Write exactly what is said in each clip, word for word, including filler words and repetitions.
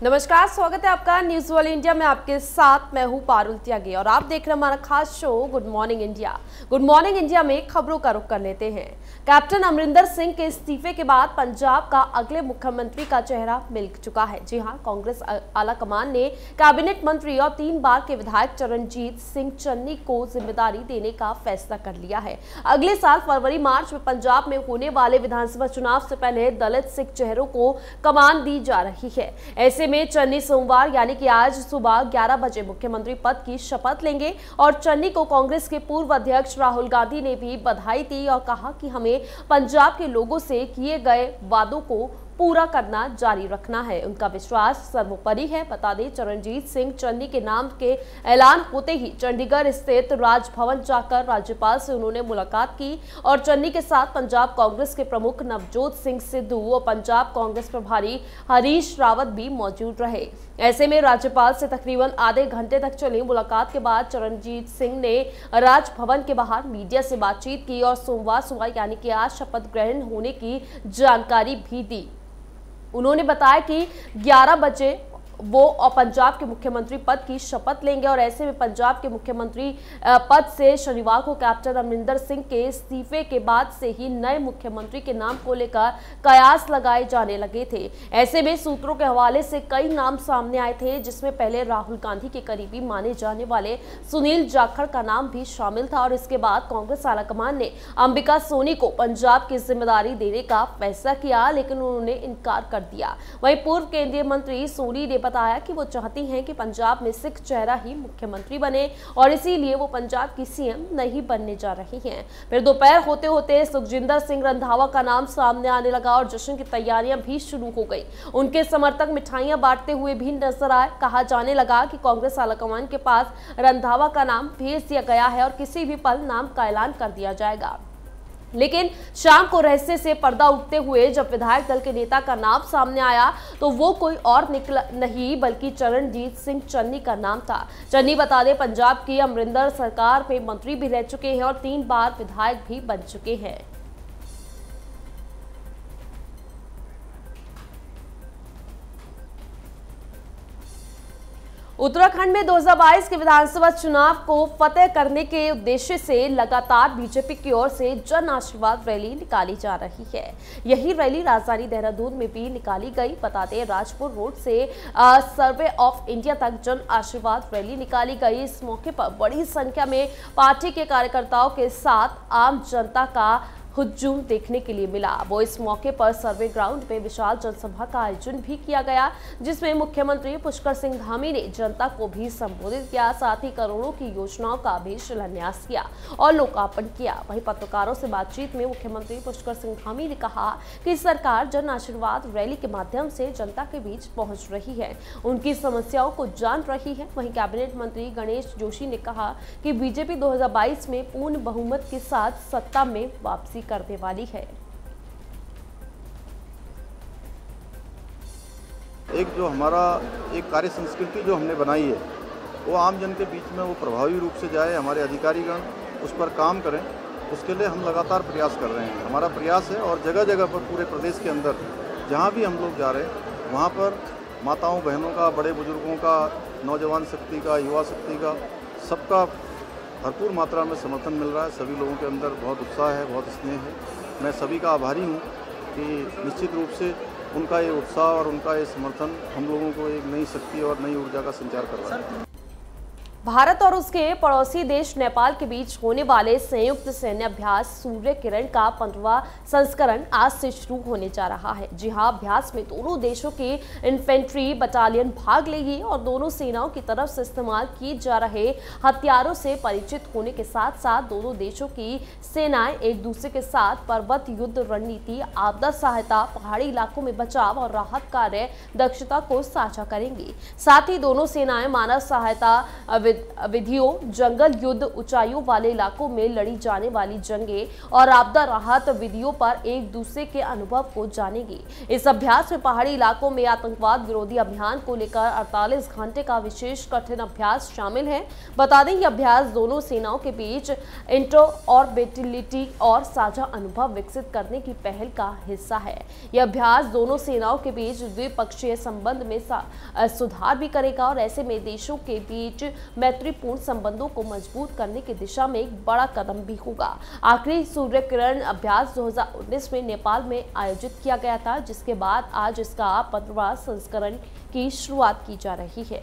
नमस्कार, स्वागत है आपका न्यूज वर्ल्ड इंडिया में। आपके साथ मैं हूं पारुल त्यागी और आप देख रहे हैं हमारा खास show good morning India. Good morning India में खबरों का रुख कर लेते हैं। कैप्टन अमरिंदर सिंह के इस्तीफे के बाद पंजाब का अगले मुख्यमंत्री का चेहरा मिल चुका है। जी हां, कांग्रेस आलाकमान ने कैबिनेट मंत्री और तीन बार के विधायक चरणजीत सिंह चन्नी को जिम्मेदारी देने का फैसला कर लिया है। अगले साल फरवरी मार्च में पंजाब में होने वाले विधानसभा चुनाव से पहले दलित सिख चेहरों को कमान दी जा रही है। ऐसे में चन्नी सोमवार यानी कि आज सुबह ग्यारह बजे मुख्यमंत्री पद की शपथ लेंगे और चन्नी को कांग्रेस के पूर्व अध्यक्ष राहुल गांधी ने भी बधाई दी और कहा कि हमें पंजाब के लोगों से किए गए वादों को पूरा करना जारी रखना है। उनका विश्वास सर्वोपरि है। बता दें, चरणजीत सिंह चन्नी के नाम के ऐलान होते ही चंडीगढ़ स्थित राजभवन जाकर राज्यपाल से उन्होंने मुलाकात की और चन्नी के साथ पंजाब कांग्रेस के प्रमुख नवजोत सिंह सिद्धू और पंजाब कांग्रेस प्रभारी हरीश रावत भी मौजूद रहे। ऐसे में राज्यपाल से तकरीबन आधे घंटे तक चली मुलाकात के बाद चरणजीत सिंह ने राजभवन के बाहर मीडिया से बातचीत की और सोमवार सुबह यानी कि आज शपथ ग्रहण होने की जानकारी भी दी। उन्होंने बताया कि ग्यारह बजे वो और पंजाब के मुख्यमंत्री पद की शपथ लेंगे और ऐसे में पंजाब के मुख्यमंत्री पद से शनिवार को कैप्टन अमरिंदर सिंह के इस्तीफे के बाद से ही नए मुख्यमंत्री के नाम को लेकर कयास लगाए जाने लगे थे। ऐसे में सूत्रों के हवाले से कई नाम सामने आए थे, जिसमें पहले राहुल गांधी के करीबी माने जाने वाले सुनील जाखड़ का नाम भी शामिल था और इसके बाद कांग्रेस आलाकमान ने अंबिका सोनी को पंजाब की जिम्मेदारी देने का फैसला किया, लेकिन उन्होंने इनकार कर दिया। वहीं पूर्व केंद्रीय मंत्री सोनी ने बताया कि वो चाहती हैं कि पंजाब में सिख चेहरा ही मुख्यमंत्री बने और इसीलिए वो पंजाब की सीएम नहीं बनने जा रही हैं। फिर दोपहर होते होते सुखजिंदर सिंह रंधावा का नाम सामने आने लगा और जश्न की तैयारियां भी शुरू हो गई। उनके समर्थक मिठाइयां बांटते हुए भी नजर आए। कहा जाने लगा कि कांग्रेस आलाकमान के पास रंधावा का नाम भेज दिया गया है और किसी भी पल नाम का ऐलान कर दिया जाएगा। लेकिन शाम को रहस्य से पर्दा उठते हुए जब विधायक दल के नेता का नाम सामने आया तो वो कोई और निकला नहीं बल्कि चरणजीत सिंह चन्नी का नाम था। चन्नी बता दें, पंजाब की अमरिंदर सरकार में मंत्री भी रह चुके हैं और तीन बार विधायक भी बन चुके हैं। उत्तराखंड में दो हज़ार बाईस के विधानसभा चुनाव को फतेह करने के उद्देश्य से लगातार बीजेपी की ओर से जन आशीर्वाद रैली निकाली जा रही है। यही रैली राजधानी देहरादून में भी निकाली गई। बता दें, राजपुर रोड से आ, सर्वे ऑफ इंडिया तक जन आशीर्वाद रैली निकाली गई। इस मौके पर बड़ी संख्या में पार्टी के कार्यकर्ताओं के साथ आम जनता का हुजूम देखने के लिए मिला। वो इस मौके पर सर्वे ग्राउंड में विशाल जनसभा का आयोजन भी किया गया, जिसमें मुख्यमंत्री पुष्कर सिंह धामी ने जनता को भी संबोधित किया, साथ ही करोड़ों की योजनाओं का भी शिलान्यास किया और लोकार्पण किया। वहीं पत्रकारों से बातचीत में मुख्यमंत्री पुष्कर सिंह धामी ने कहा कि सरकार जन आशीर्वाद रैली के माध्यम से जनता के बीच पहुंच रही है, उनकी समस्याओं को जान रही है। वहीं कैबिनेट मंत्री गणेश जोशी ने कहा कि बीजेपी दो हजार बाईस में पूर्ण बहुमत के साथ सत्ता में वापसी करने वाली है। एक जो हमारा एक कार्य संस्कृति जो हमने बनाई है वो आम जन के बीच में वो प्रभावी रूप से जाए, हमारे अधिकारीगण उस पर काम करें, उसके लिए हम लगातार प्रयास कर रहे हैं। हमारा प्रयास है और जगह जगह पर पूरे प्रदेश के अंदर जहाँ भी हम लोग जा रहे हैं वहाँ पर माताओं बहनों का, बड़े बुजुर्गों का, नौजवान शक्ति का, युवा शक्ति का, सबका भरपूर मात्रा में समर्थन मिल रहा है। सभी लोगों के अंदर बहुत उत्साह है, बहुत स्नेह है। मैं सभी का आभारी हूँ कि निश्चित रूप से उनका ये उत्साह और उनका ये समर्थन हम लोगों को एक नई शक्ति और नई ऊर्जा का संचार कर रहा है। भारत और उसके पड़ोसी देश नेपाल के बीच होने वाले संयुक्त सैन्य अभ्यास सूर्य किरण का पंद्रहवां संस्करण आज से शुरू होने जा रहा है। जी हां, अभ्यास में दोनों देशों के इन्फेंट्री बटालियन भाग लेगी और दोनों सेनाओं की तरफ से इस्तेमाल किए जा रहे हथियारों से परिचित होने के साथ साथ दोनों देशों की सेनाएं एक दूसरे के साथ पर्वत युद्ध रणनीति, आपदा सहायता, पहाड़ी इलाकों में बचाव और राहत कार्य दक्षता को साझा करेंगी। साथ ही दोनों सेनाएं मानव सहायता विधियों, जंगल युद्ध, ऊंचाइयों वाले इलाकों में लड़ी जाने वाली जंगें और आपदा राहत विधियों पर एक दूसरे के अनुभव को जानेगी। इस अभ्यास में पहाड़ी इलाकों में आतंकवाद विरोधी अभियान को लेकर अड़तालीस घंटे का विशेष कठिन अभ्यास शामिल है। बता दें कि अभ्यास दोनों सेनाओं के बीच इंटरऑपरेबिलिटी और साझा अनुभव विकसित करने की पहल का हिस्सा है। यह अभ्यास दोनों सेनाओं के बीच द्विपक्षीय संबंध में सुधार भी करेगा और ऐसे में देशों के बीच मैत्रीपूर्ण संबंधों को मजबूत करने की दिशा में एक बड़ा कदम भी होगा। आखिरी सूर्य किरण अभ्यास दो हज़ार उन्नीस में नेपाल में आयोजित किया गया था, जिसके बाद आज इसका पंद्रहवां संस्करण की शुरुआत की जा रही है।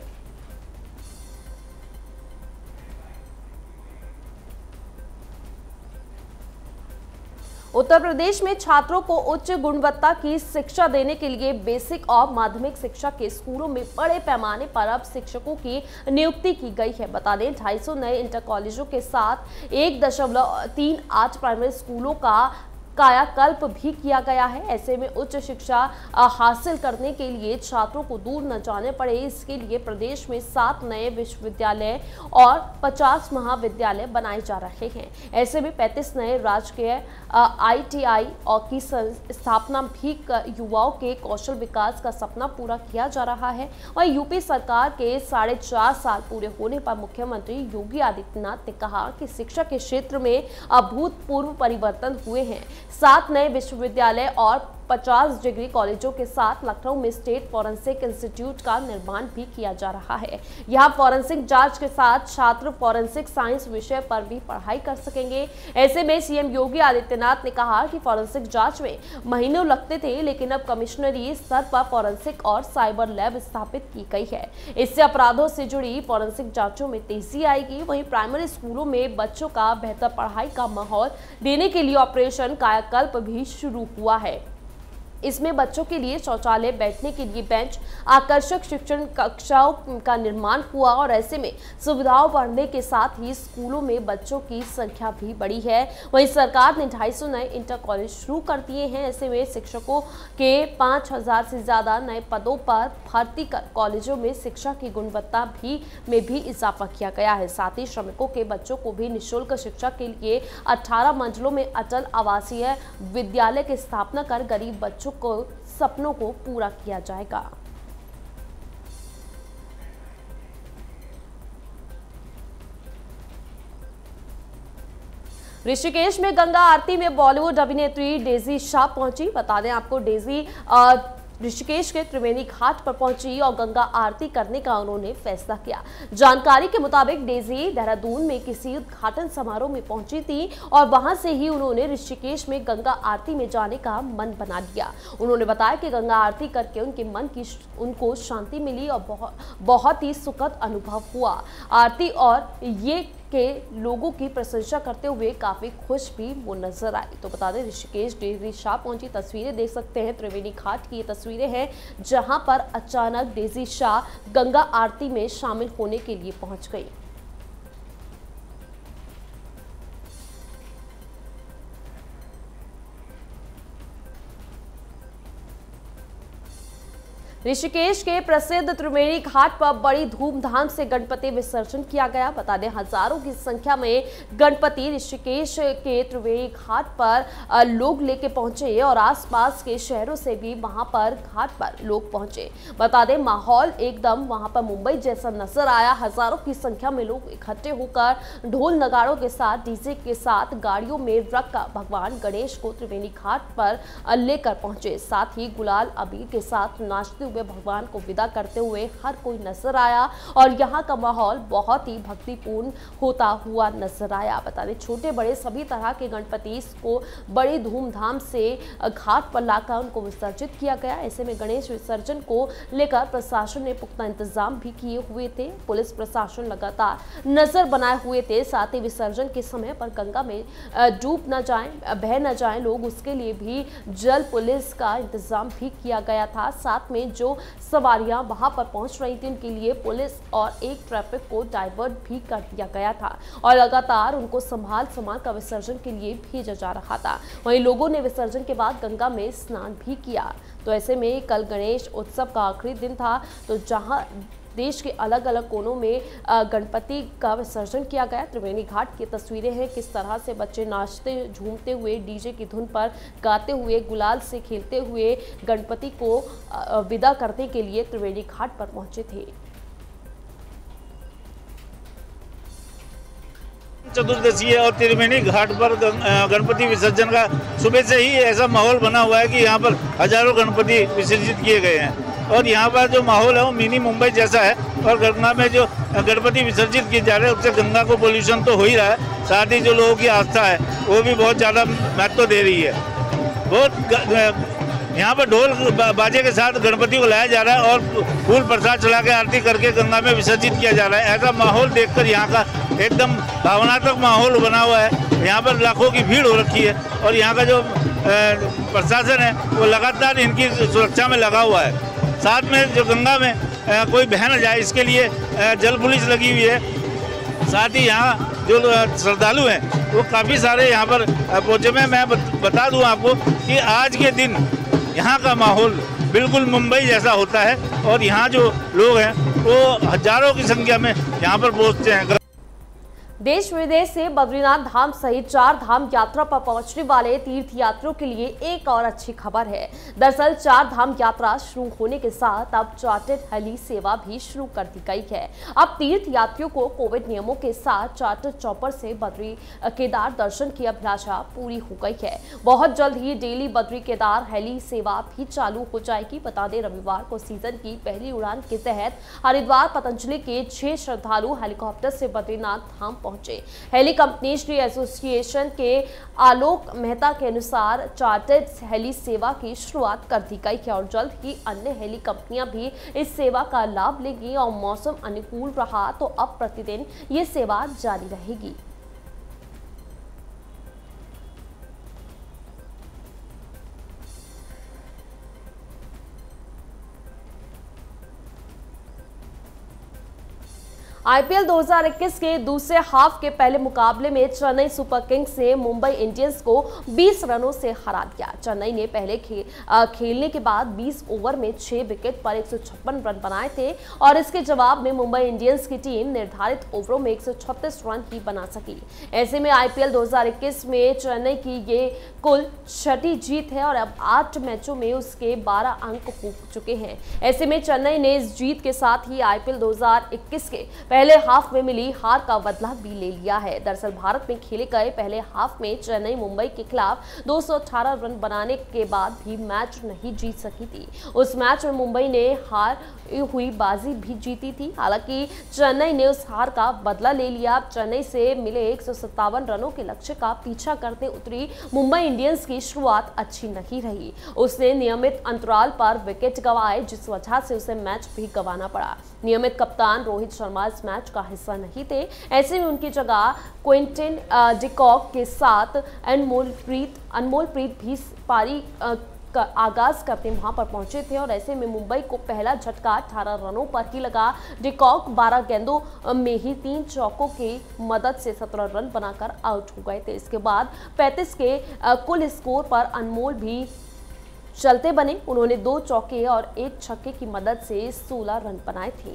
उत्तर प्रदेश में छात्रों को उच्च गुणवत्ता की शिक्षा देने के लिए बेसिक और माध्यमिक शिक्षा के स्कूलों में बड़े पैमाने पर अब शिक्षकों की नियुक्ति की गई है। बता दें ढाई सौ नए इंटर कॉलेजों के साथ एक दशमलव तीन आठ प्राइमरी स्कूलों का कायाकल्प भी किया गया है। ऐसे में उच्च शिक्षा हासिल करने के लिए छात्रों को दूर न जाने पड़े, इसके लिए प्रदेश में सात नए विश्वविद्यालय और पचास महाविद्यालय बनाए जा रहे हैं। ऐसे में पैंतीस नए राजकीय आई टी आई और की स्थापना भी युवाओं के कौशल विकास का सपना पूरा किया जा रहा है। वहीं यूपी सरकार के साढ़े चार साल पूरे होने पर मुख्यमंत्री योगी आदित्यनाथ ने कहा कि शिक्षा के क्षेत्र में अभूतपूर्व परिवर्तन हुए हैं। सात नए विश्वविद्यालय और पचास डिग्री कॉलेजों के साथ लखनऊ में स्टेट फॉरेंसिक इंस्टीट्यूट का निर्माण भी किया जा रहा है। यहां फॉरेंसिक जांच के साथ छात्र फॉरेंसिक साइंस विषय पर भी पढ़ाई कर सकेंगे। ऐसे में सीएम योगी आदित्यनाथ ने कहा कि फॉरेंसिक जांच में महीनों लगते थे, लेकिन अब कमिश्नरी स्तर पर फॉरेंसिक और साइबर लैब स्थापित की गई है। इससे अपराधों से जुड़ी फॉरेंसिक जांचों में तेजी आएगी। वहीं प्राइमरी स्कूलों में बच्चों का बेहतर पढ़ाई का माहौल देने के लिए ऑपरेशन कायाकल्प भी शुरू हुआ है। इसमें बच्चों के लिए शौचालय, बैठने के लिए बेंच, आकर्षक शिक्षण कक्षाओं का निर्माण हुआ और ऐसे में सुविधाओं बढ़ने के साथ ही स्कूलों में बच्चों की संख्या भी बढ़ी है। वहीं सरकार ने ढाई सौ नए इंटर कॉलेज शुरू कर दिए हैं। ऐसे में शिक्षकों के पाँच हजार से ज्यादा नए पदों पर भर्ती कर कॉलेजों में शिक्षा की गुणवत्ता भी में भी इजाफा किया गया है। साथ ही श्रमिकों के बच्चों को भी निःशुल्क शिक्षा के लिए अठारह मंजिलों में अटल आवासीय विद्यालय की स्थापना कर गरीब बच्चों को सपनों को पूरा किया जाएगा। ऋषिकेश में गंगा आरती में बॉलीवुड अभिनेत्री डेजी शाह पहुंची। बता दें आपको, डेजी आ, ऋषिकेश के त्रिवेणी घाट पर पहुंची और गंगा आरती करने का उन्होंने फैसला किया। जानकारी के मुताबिक डेजी देहरादून में किसी उद्घाटन समारोह में पहुंची थी और वहां से ही उन्होंने ऋषिकेश में गंगा आरती में जाने का मन बना लिया। उन्होंने बताया कि गंगा आरती करके उनके मन की उनको शांति मिली और बहुत बहुत ही सुखद अनुभव हुआ। आरती और ये के लोगों की प्रशंसा करते हुए काफी खुश भी वो नजर आई। तो बता दें ऋषिकेश डेजी शाह पहुंची। तस्वीरें देख सकते हैं, त्रिवेणी घाट की ये तस्वीरें हैं जहां पर अचानक डेजी शाह गंगा आरती में शामिल होने के लिए पहुंच गई। ऋषिकेश के प्रसिद्ध त्रिवेणी घाट पर बड़ी धूमधाम से गणपति विसर्जन किया गया। बता दें हजारों की संख्या में गणपति ऋषिकेश के त्रिवेणी घाट पर लोग लेके पहुंचे और आसपास के शहरों से भी वहां पर घाट पर लोग पहुंचे। बता दें माहौल एकदम वहां पर मुंबई जैसा नजर आया। हजारों की संख्या में लोग इकट्ठे होकर ढोल नगाड़ों के साथ डीजे के साथ गाड़ियों में रखकर भगवान गणेश को त्रिवेणी घाट पर लेकर पहुंचे। साथ ही गुलाल अबीर के साथ नाचते हुए भगवान को विदा करते हुए हर कोई नजर आया और यहाँ का माहौल बहुत ही भक्तिपूर्ण होता हुआ नजर आया। बता दें छोटे बड़े सभी तरह के गणपति को बड़ी धूमधाम से घाट पर लाकर उनको विसर्जित किया गया। ऐसे में गणेश विसर्जन को लेकर प्रशासन ने पुख्ता इंतजाम भी किए हुए थे। पुलिस प्रशासन लगातार नजर बनाए हुए थे। साथ ही विसर्जन के समय पर गंगा में डूब न जाएं, बह न जाएं लोग, उसके लिए भी जल पुलिस का इंतजाम भी किया गया था। साथ में जो सवारियां वहां पर पहुंच रही थी उनके लिए पुलिस और एक ट्रैफिक को डाइवर्ट भी कर दिया गया था और लगातार उनको संभाल संभाल कर विसर्जन के लिए भेजा जा रहा था। वहीं लोगों ने विसर्जन के बाद गंगा में स्नान भी किया। तो ऐसे में कल गणेश उत्सव का आखिरी दिन था, तो जहां देश के अलग अलग कोनों में गणपति का विसर्जन किया गया। त्रिवेणी घाट की तस्वीरें हैं, किस तरह से बच्चे नाचते झूमते हुए डीजे की धुन पर गाते हुए गुलाल से खेलते हुए गणपति को विदा करने के लिए त्रिवेणी घाट पर पहुंचे थे। चतुर्दशी है और त्रिवेणी घाट पर गणपति विसर्जन का सुबह से ही ऐसा माहौल बना हुआ है कि यहाँ पर हजारों गणपति विसर्जित किए गए हैं और यहाँ पर जो माहौल है वो मिनी मुंबई जैसा है। और गंगा में जो गणपति विसर्जित किए जा रहे हैं उससे गंगा को पोल्यूशन तो हो ही रहा है, साथ ही जो लोगों की आस्था है वो भी बहुत ज़्यादा महत्व दे रही है। बहुत यहाँ पर ढोल बाजे के साथ गणपति को लाया जा रहा है और फूल प्रसाद चला के आरती करके गंगा में विसर्जित किया जा रहा है। ऐसा माहौल देखकर यहाँ का एकदम भावनात्मक माहौल बना हुआ है। यहाँ पर लाखों की भीड़ हो रखी है और यहाँ का जो प्रशासन है वो लगातार इनकी सुरक्षा में लगा हुआ है। साथ में जो गंगा में कोई बह न जाए इसके लिए जल पुलिस लगी हुई है। साथ ही यहाँ जो श्रद्धालु हैं वो काफ़ी सारे यहाँ पर पहुँचे में। मैं बता दूँ आपको कि आज के दिन यहाँ का माहौल बिल्कुल मुंबई जैसा होता है और यहाँ जो लोग हैं वो हजारों की संख्या में यहाँ पर पहुँचते हैं। देश विदेश से बद्रीनाथ धाम सहित चार धाम यात्रा पर पहुंचने वाले तीर्थ यात्रियों के लिए एक और अच्छी खबर है। दरअसल चार धाम यात्रा शुरू होने के साथ अब चार्टर्ड हेली सेवा भी शुरू कर दी गई है। अब तीर्थ यात्रियों को कोविड नियमों के साथ चार्टर्ड चॉपर से बद्री केदार दर्शन की अभिलाषा पूरी हो गई है। बहुत जल्द ही डेली बद्री केदार हेली सेवा भी चालू हो जाएगी। बता दें, रविवार को सीजन की पहली उड़ान के तहत हरिद्वार पतंजलि के छह श्रद्धालु हेलीकॉप्टर से बद्रीनाथ धाम पहुंचे। हेली कंपनीज एसोसिएशन के आलोक मेहता के अनुसार चार्टर्ड हेली सेवा की शुरुआत कर दी गई है और जल्द ही अन्य हेली कंपनियां भी इस सेवा का लाभ लेंगी और मौसम अनुकूल रहा तो अब प्रतिदिन ये सेवा जारी रहेगी। आईपीएल दो हज़ार इक्कीस के दूसरे हाफ के पहले मुकाबले में चेन्नई सुपर किंग्स ने मुंबई इंडियंस को बीस रनों से हरा दिया। चेन्नई ने पहले खे, खेलने के बाद बीस ओवर में छह विकेट पर एक सौ छप्पन रन बनाए थे और इसके जवाब में मुंबई इंडियंस की टीम निर्धारित ओवरों में एक सौ छत्तीस रन ही बना सकी। ऐसे में आईपीएल दो हज़ार इक्कीस में चेन्नई की ये कुल छठी जीत है और अब आठ मैचों में उसके बारह अंक हो चुके हैं। ऐसे में चेन्नई ने इस जीत के साथ ही आईपीएल दो हज़ार इक्कीस के पहले हाफ में मिली हार का बदला भी ले लिया है। दरअसल भारत में खेले गए पहले हाफ में चेन्नई मुंबई के खिलाफ दो सौ अठारह रन बनाने के बाद भी मैच नहीं जीत सकी थी। उस मैच में मुंबई ने हार हुई बाजी भी जीती थी। हालांकि चेन्नई ने उस हार का बदला ले लिया। चेन्नई से मिले एक सौ सत्तावन रनों के लक्ष्य का पीछा करते उतरी मुंबई इंडियंस की शुरुआत अच्छी नहीं रही। उसने नियमित अंतराल पर विकेट गंवाए जिस वजह से उसे मैच भी गंवाना पड़ा। नियमित कप्तान रोहित शर्मा इस मैच का हिस्सा नहीं थे। ऐसे में उनकी जगह क्विंटन डिकॉक के साथ अनमोलप्रीत अनमोलप्रीत भी पारी का आगाज करते वहां पर पहुंचे थे और ऐसे में मुंबई को पहला झटका अठारह रनों पर ही लगा। डिकॉक बारह गेंदों में ही तीन चौकों की मदद से सत्रह रन बनाकर आउट हो गए थे। इसके बाद पैंतीस के कुल स्कोर पर अनमोल भी चलते बने। उन्होंने दो चौके और एक छक्के की मदद से सोलह रन बनाए थे।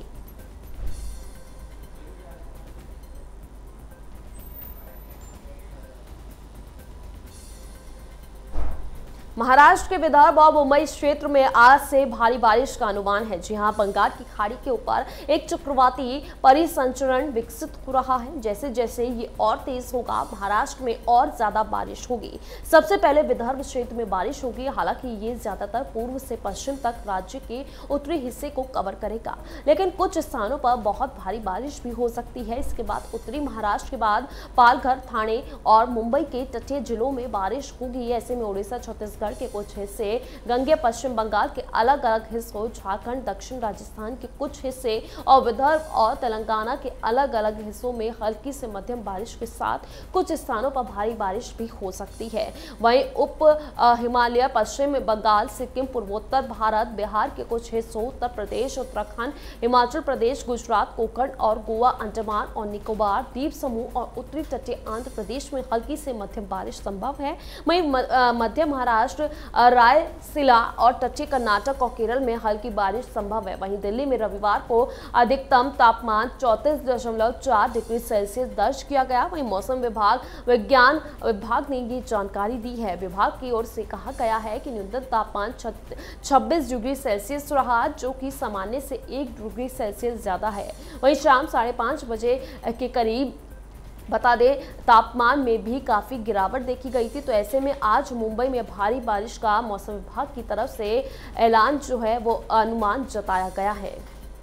महाराष्ट्र के विदर्भ और मुंबई क्षेत्र में आज से भारी बारिश का अनुमान है। जी हां, बंगाल की खाड़ी के ऊपर एक चक्रवाती परिसंचरण विकसित हो रहा है। जैसे जैसे ये और तेज होगा महाराष्ट्र में और ज्यादा बारिश होगी। सबसे पहले विदर्भ क्षेत्र में बारिश होगी। हालांकि ये ज्यादातर पूर्व से पश्चिम तक राज्य के उत्तरी हिस्से को कवर करेगा, लेकिन कुछ स्थानों पर बहुत भारी बारिश भी हो सकती है। इसके बाद उत्तरी महाराष्ट्र के बाद पालघर, ठाणे और मुंबई के तटीय जिलों में बारिश होगी। ऐसे में उड़ीसा, छत्तीसगढ़ के कुछ हिस्से, गंगे पश्चिम बंगाल के अलग अलग हिस्सों, झारखंड, दक्षिण राजस्थान के कुछ हिस्से और विदर्भ और तेलंगाना के अलग अलग हिस्सों में हल्की से मध्यम बारिश के साथ कुछ स्थानों पर भारी बारिश भी हो सकती है। वहीं उप हिमालय, पश्चिम बंगाल, सिक्किम, पूर्वोत्तर भारत, बिहार के कुछ हिस्सों, उत्तर प्रदेश, उत्तराखंड, हिमाचल प्रदेश, गुजरात, कोकण और गोवा, अंडमान और निकोबार द्वीप समूह और उत्तरी तटीय आंध्र प्रदेश में हल्की से मध्यम बारिश संभव है। वहीं मध्य महाराष्ट्र महाराष्ट्र, रायसीला और तटीय कर्नाटक और केरल में हल्की बारिश संभव है। वहीं दिल्ली में रविवार को अधिकतम तापमान चौंतीस दशमलव चार डिग्री सेल्सियस दर्ज किया गया। वहीं मौसम विभाग विज्ञान विभाग ने ये जानकारी दी है। विभाग की ओर से कहा गया है कि न्यूनतम तापमान छब्बीस डिग्री सेल्सियस रहा, जो कि सामान्य से एक डिग्री सेल्सियस ज्यादा है। वहीं शाम साढ़े पाँच बजे के करीब बता दें तापमान में भी काफ़ी गिरावट देखी गई थी। तो ऐसे में आज मुंबई में भारी बारिश का मौसम विभाग की तरफ से ऐलान जो है वो अनुमान जताया गया है।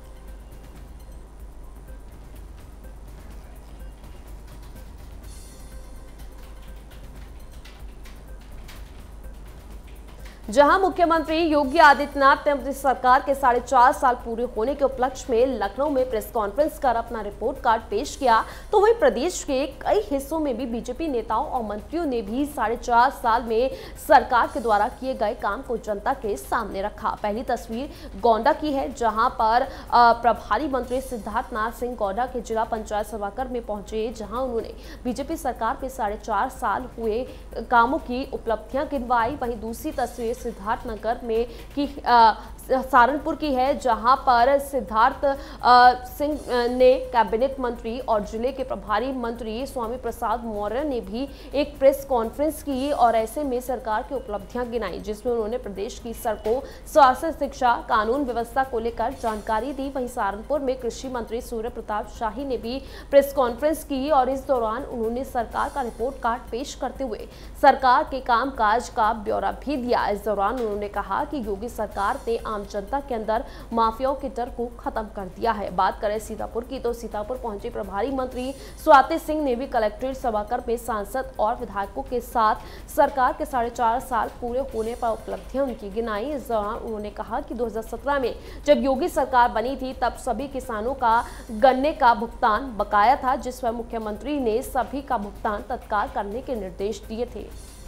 जहां मुख्यमंत्री योगी आदित्यनाथ ने अपनी सरकार के साढ़े चार साल पूरे होने के उपलक्ष्य में लखनऊ में प्रेस कॉन्फ्रेंस कर अपना रिपोर्ट कार्ड पेश किया, तो वहीं प्रदेश के कई हिस्सों में भी बीजेपी नेताओं और मंत्रियों ने भी साढ़े चार साल में सरकार के द्वारा किए गए काम को जनता के सामने रखा। पहली तस्वीर गोंडा की है, जहां पर प्रभारी मंत्री सिद्धार्थनाथ सिंह गोंडा के जिला पंचायत सभागार में पहुंचे, जहां उन्होंने बीजेपी सरकार के साढ़े चार साल हुए कामों की उपलब्धियां गिनवाई। वहीं दूसरी तस्वीर सिद्धार्थनगर में की आ, सहारनपुर की है, जहां पर सिद्धार्थ सिंह ने कैबिनेट मंत्री और जिले के प्रभारी मंत्री स्वामी प्रसाद मौर्य ने भी एक प्रेस कॉन्फ्रेंस की और ऐसे में सरकार की उपलब्धियां गिनाई, जिसमें उन्होंने प्रदेश की सड़कों, स्वास्थ्य, शिक्षा, कानून व्यवस्था को लेकर जानकारी दी। वहीं सहारनपुर में कृषि मंत्री सूर्य प्रताप शाही ने भी प्रेस कॉन्फ्रेंस की और इस दौरान उन्होंने सरकार का रिपोर्ट कार्ड पेश करते हुए सरकार के कामकाज का ब्यौरा भी दिया। इस दौरान उन्होंने कहा कि योगी सरकार ने आम जनता के अंदर माफियाओं के डर को खत्म कर दिया है। बात करें सीतापुर की, तो सीतापुर पहुंचे प्रभारी मंत्री स्वाति सिंह ने भी कलेक्ट्रेट सभागार में सांसद और विधायकों के साथ सरकार के साढ़े चार साल पूरे होने पर उपलब्धियां उनकी गिनाई। इस दौरान उन्होंने कहा कि दो हजार सत्रह में जब योगी सरकार बनी थी तब सभी किसानों का गन्ने का भुगतान बकाया था, जिस पर मुख्यमंत्री ने सभी का भुगतान तत्काल करने के निर्देश दिए थे।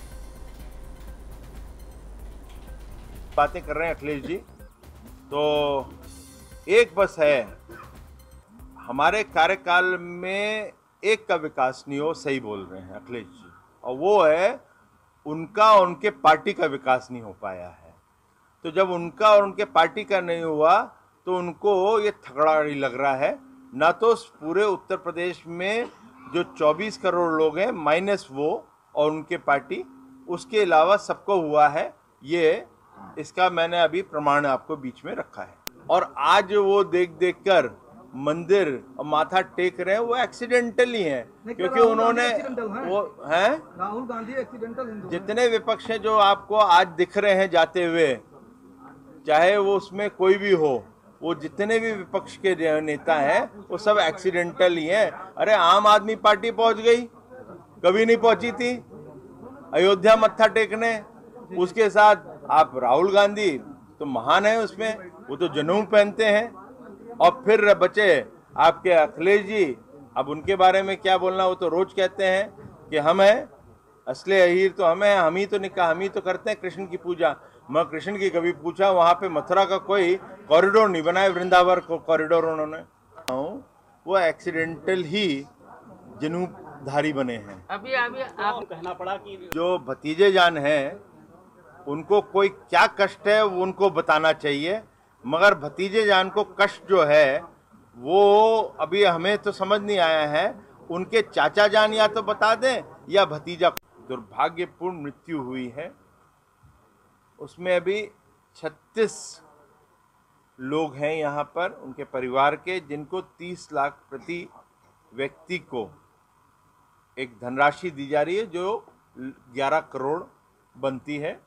बातें कर रहे हैं अखिलेश जी, तो एक बस है, हमारे कार्यकाल में एक का विकास नहीं हो, सही बोल रहे हैं अखिलेश जी, और वो है उनका और उनके पार्टी का विकास नहीं हो पाया है। तो जब उनका और उनके पार्टी का नहीं हुआ तो उनको ये थकड़ाड़ी लग रहा है। ना तो पूरे उत्तर प्रदेश में जो चौबीस करोड़ लोग हैं माइनस वो और उनके पार्टी, उसके अलावा सबको हुआ है। ये इसका मैंने अभी प्रमाण आपको बीच में रखा है। और आज वो देख देख कर मंदिर और माथा टेक रहे हैं, वो एक्सीडेंटली हैं, क्योंकि उन्होंने वो हैं राहुल गांधी एक्सीडेंटल। जितने विपक्ष हैं जो आपको आज दिख रहे हैं जाते हुए, चाहे वो उसमें कोई भी हो, वो जितने भी विपक्ष के नेता हैं वो सब एक्सीडेंटल ही हैं। अरे आम आदमी पार्टी पहुंच गई, कभी नहीं पहुंची थी अयोध्या मत्था टेकने। उसके साथ आप राहुल गांधी तो महान है, उसमें वो तो जनेऊ पहनते हैं। और फिर बचे आपके अखिलेश जी, अब उनके बारे में क्या बोलना, वो तो रोज कहते हैं कि हम हैं असले अहीर, तो हम हैं, हम ही तो निकाह, हम ही तो करते हैं कृष्ण की पूजा। मैं कृष्ण की कभी पूछा, वहाँ पे मथुरा का कोई कॉरिडोर नहीं बनाया, वृंदावन को कॉरिडोर उन्होंने, वो एक्सीडेंटल ही जनेऊधारी बने हैं। अभी अभी आप कहना पड़ा कि जो भतीजे जान हैं उनको कोई क्या कष्ट है वो उनको बताना चाहिए, मगर भतीजे जान को कष्ट जो है वो अभी हमें तो समझ नहीं आया है। उनके चाचा जान या तो बता दें या भतीजा। दुर्भाग्यपूर्ण मृत्यु हुई है, उसमें अभी छत्तीस लोग हैं यहाँ पर उनके परिवार के, जिनको तीस लाख प्रति व्यक्ति को एक धनराशि दी जा रही है जो ग्यारह करोड़ बनती है।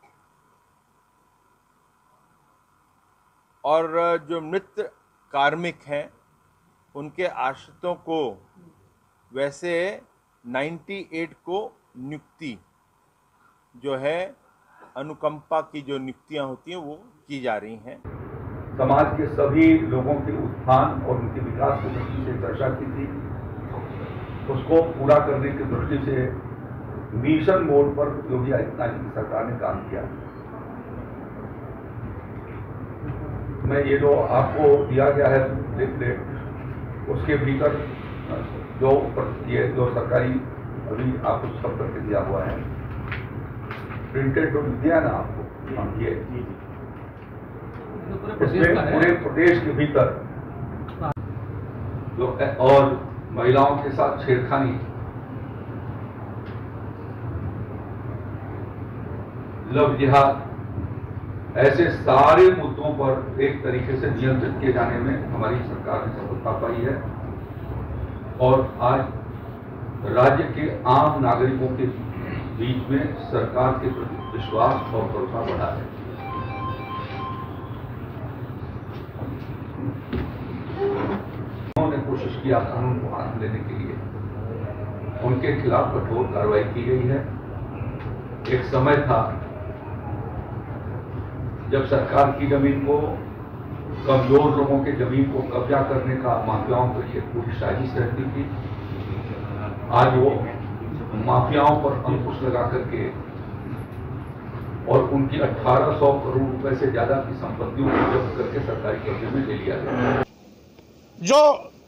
और जो मृत कार्मिक हैं उनके आश्रितों को वैसे अट्ठानवे को नियुक्ति जो है अनुकंपा की जो नियुक्तियां होती हैं वो की जा रही हैं। समाज के सभी लोगों के उत्थान और उनके विकास की दृष्टि से चर्चा की थी, उसको पूरा करने की दृष्टि से मिशन मोड पर योगी आदित्यनाथ की सरकार ने काम किया। मैं ये जो आपको दिया गया है लिफलेट, उसके भीतर जो ये जो सरकारी अभी आपको सब करके दिया हुआ है, प्रिंटेड नोट दिया ना आपको, हम ये इसमें पूरे प्रदेश के भीतर जो और महिलाओं के साथ छेड़खानी, लव जिहाद, ऐसे सारे मुद्दों पर एक तरीके से नियंत्रित किए जाने में हमारी सरकार ने सफलता पाई है और आज राज्य के आम नागरिकों के बीच में सरकार के प्रति विश्वास और भरोसा बढ़ा है। उन्होंने कोशिश किया कानून को हाथ लेने के लिए, उनके खिलाफ कठोर कार्रवाई की गई है। एक समय था जब सरकार की जमीन को, कमजोर लोगों के जमीन को कब्जा करने का माफियाओं पर एक पूरी साजिश रहती थी। आज वो माफियाओं पर अंकुश लगा करके और उनकी अठारह सौ करोड़ रुपए से ज्यादा की संपत्तियों को जब्त करके सरकारी कब्जे में ले लिया गया। जो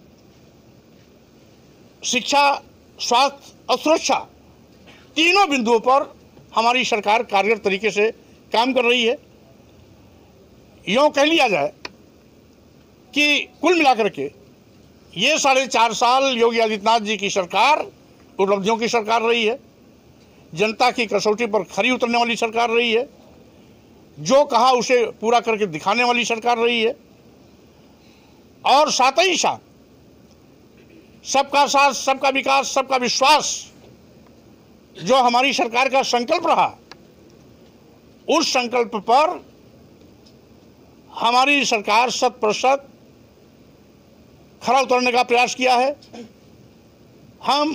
शिक्षा, स्वास्थ्य और सुरक्षा तीनों बिंदुओं पर हमारी सरकार कारगर तरीके से काम कर रही है। यूँ कह लिया जाए कि कुल मिलाकर के ये साढ़े चार साल योगी आदित्यनाथ जी की सरकार उपलब्धियों की सरकार रही है, जनता की कसौटी पर खरी उतरने वाली सरकार रही है, जो कहा उसे पूरा करके दिखाने वाली सरकार रही है और साथ ही साथ सबका साथ, सबका विकास, सबका विश्वास जो हमारी सरकार का संकल्प रहा, उस संकल्प पर हमारी सरकार शत प्रतिशत खरा उतरने का प्रयास किया है। हम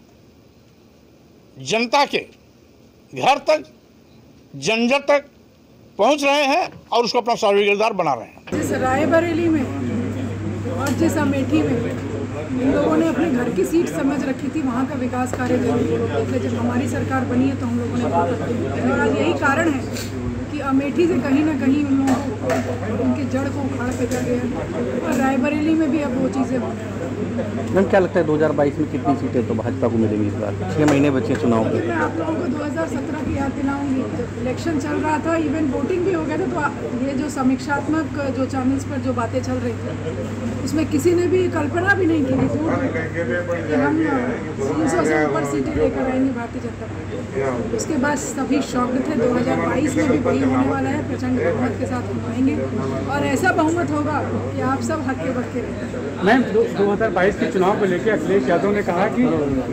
जनता के घर तक, जन जन तक पहुंच रहे हैं और उसको अपना सर्वाधिकार बना रहे हैं। जिस रायबरेली में और जिस अमेठी में इन लोगों ने अपने घर की सीट समझ रखी थी, वहाँ का विकास कार्य जरूर, जब हमारी सरकार बनी है तो हम लोगों ने, और आज यही कारण है कि अमेठी से कहीं ना कहीं उन लोगों को उनकी जड़ को उखाड़ फेंका गया और रायबरेली में भी अब वो चीज़ें हो रही हैं। मैम क्या लगता है दो हज़ार बाईस में कितनी सीटें तो भाजपा को मिलेगी इस बार? छः महीने बचे चुनाव के। मैं आप लोगों को दो हज़ार सत्रह की याद दिलाऊंगी, जब इलेक्शन चल रहा था, इवन वोटिंग भी हो गया था, तो ये जो समीक्षात्मक जो चैनल्स पर जो बातें चल रही थी उसमें किसी ने भी कल्पना भी नहीं की थी कि हम तीन सौ से ऊपर सीटें लेकर आएंगे भारतीय जनता पार्टी। उसके बाद सभी शॉक्ड थे। दो हज़ार बाईस में भी वही होने वाला है, प्रचंड बहुमत के साथ हम आएंगे और ऐसा बहुमत होगा कि आप सब हक्के बक्के रहेंगे। मैम दो हज़ार बाईस के चुनाव को लेकर अखिलेश यादव ने कहा कि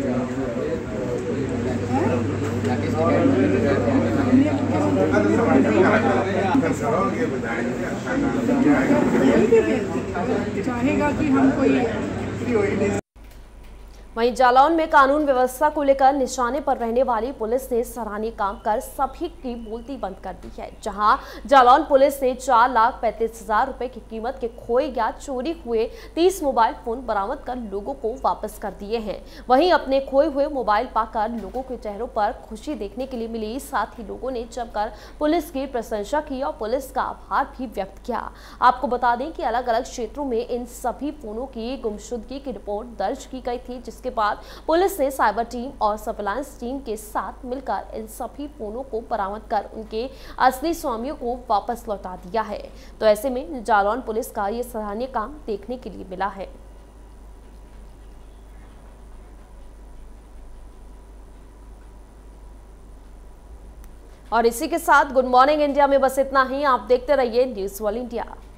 चाहेगा कि हम कोई। वहीं जालौन में कानून व्यवस्था को लेकर निशाने पर रहने वाली पुलिस ने सराहनीय काम कर सभी की बोलती बंद कर दी है। जहां जालौन पुलिस ने चार लाख पैंतीस हजार रुपए की कीमत के खोए या चोरी हुए तीस मोबाइल फोन बरामद कर लोगों को वापस कर दिए हैं। वहीं अपने खोए हुए मोबाइल पाकर लोगों के चेहरों पर खुशी देखने के लिए मिली। साथ ही लोगों ने जमकर पुलिस की प्रशंसा की और पुलिस का आभार भी व्यक्त किया। आपको बता दें कि अलग अलग क्षेत्रों में इन सभी फोनों की गुमशुदगी की रिपोर्ट दर्ज की गई थी, जिसके बाद पुलिस ने साइबर टीम और सर्विलांस टीम के साथ मिलकर इन सभी फोनों को बरामद कर उनके असली स्वामियों को वापस लौटा दिया है। तो ऐसे में जालौन पुलिस का ये सराहनीय काम देखने के लिए मिला है। और इसी के साथ गुड मॉर्निंग इंडिया में बस इतना ही। आप देखते रहिए न्यूज़ वर्ल्ड इंडिया।